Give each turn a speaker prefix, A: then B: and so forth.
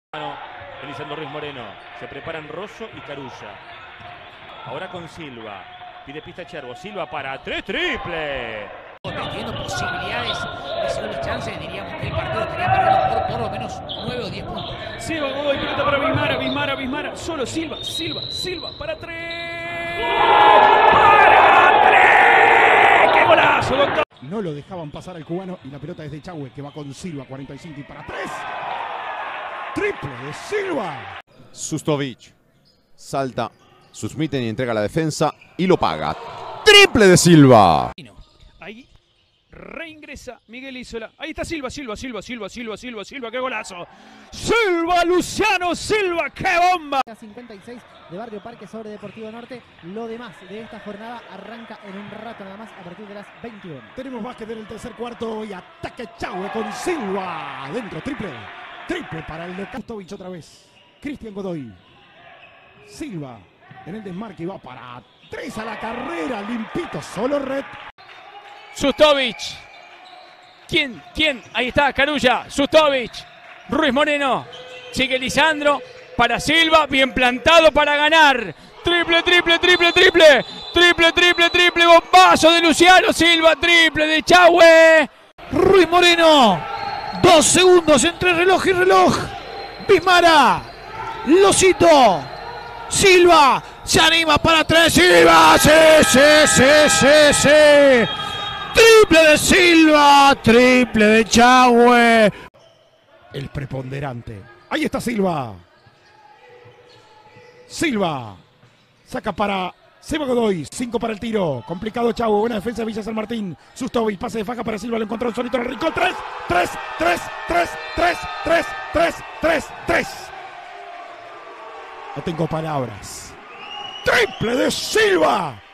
A: Elisandro Ruiz Moreno. Se preparan Rosso y Carulla. Ahora con Silva. Pide pista Cherbo. Silva para 3, triple.
B: Teniendo posibilidades de segundas chances, diríamos que el partido estaría perdiendo por lo menos 9 o 10 puntos.
C: Silva, Godoy, pelota para Bismara. Solo Silva para 3. ¡Para 3! ¡Qué golazo, doctor!
D: No lo dejaban pasar al cubano y la pelota es de Chahue que va con Silva, 45 y para 3. Triple de Silva.
E: Sustovic salta, Susmiten y entrega la defensa y lo paga. Triple de Silva.
C: Ahí reingresa Miguel Isola. Ahí está Silva, qué golazo. Silva, Luciano Silva, qué bomba.
F: 56 de Barrio Parque sobre Deportivo Norte. Lo demás de esta jornada arranca en un rato nada más a partir de las 21.
D: Tenemos básquet en el tercer cuarto y ataque Chahue con Silva. Adentro, triple para el de Sustovic otra vez. Cristian Godoy. Silva en el desmarque y va para 3 a la carrera, limpito, solo red.
C: Sustovic. ¿Quién? Ahí está, Carulla. Sustovic. Ruiz Moreno. Sigue Lisandro. Para Silva. Bien plantado para ganar. Triple. Bombazo de Luciano Silva. Triple de Chahue.
B: Ruiz Moreno. 2 segundos entre reloj y reloj. Bismara. Losito. Silva. Se anima para 3. Silva. Sí. Triple de Silva, triple de Chahue.
D: El preponderante. Ahí está Silva. Saca para Seba Godoy. 5 para el tiro. Complicado Chahue. Buena defensa de Villa San Martín. Sustovic. Pase de faja para Silva. Lo encontró solito en el rincón. 3. No tengo palabras. Triple de Silva.